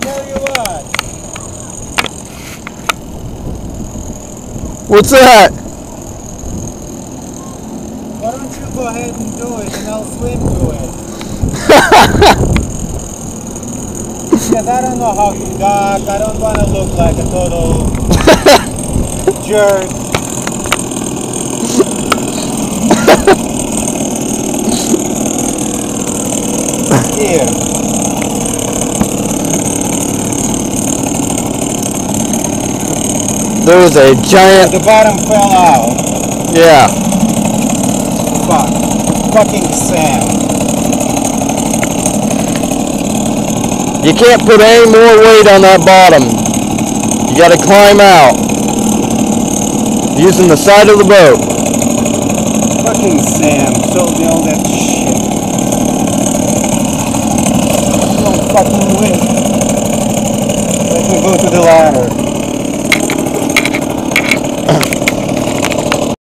tell you what. What's that? Why don't you go ahead and do it and I'll swim to it. Because I don't know how to dock. I don't want to look like a total jerk. Here. There was a giant... The bottom fell out. Yeah. Fuck. Fucking sand. You can't put any more weight on that bottom. You gotta climb out. Using the side of the boat. Fucking Sam told me all that shit. Don't fucking win. Let me go to the ladder.